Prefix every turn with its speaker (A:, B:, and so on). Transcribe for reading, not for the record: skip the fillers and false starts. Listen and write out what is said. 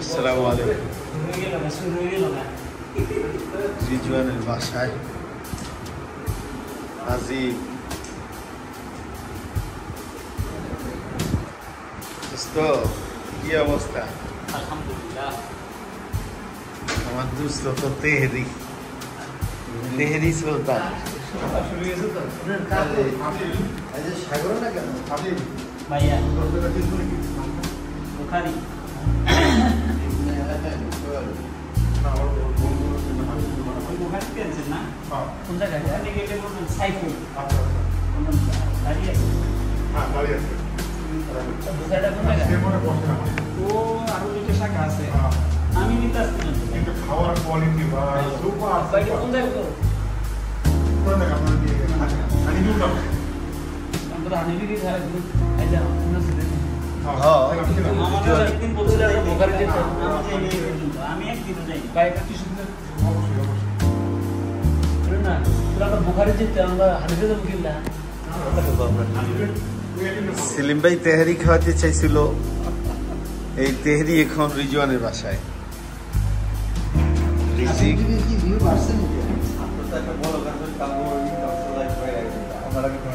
A: আসসালামু আলাইকুম। রিজওয়ানের বাসায় আজিব তো কি অবস্থা?
B: আলহামদুলিল্লাহ।
A: আমার দুস্থ তো তেহরি সুলতান
B: ভাইয়া বুখারি বুখারিতে আছেন না? কোন জায়গায় আপনি গেলে বলবেন সাইফুল দাঁড়িয়ে আছে। বুখারিটা কোন জায়গায়? ও আরো দুটো শাখা আছে। আমি নিতে আসছি না
C: কিন্তু খাওয়ার কোয়ালিটি বা সুপার
B: বাইরে কোন জায়গায় তো
C: কোন জায়গা আপনারা দিয়ে আমি দুটো
B: আমরা হানিবিরি ধারে গ্রুপ আইলা কোন আছে দেখুন। আমাদের একদিন বলছিল আমরা বুখারি যেতে আমি একদিনও যাই বাইরে কি সুন্দর না পুরো আমরা বুখারি যেতে আমরা হানিফে যাবো কিনা
A: সেলিম ভাই তেহারি খাওয়াতে চাইছিল, এই তেহারি এখন রিজওয়ানের বাসায়। রিজিক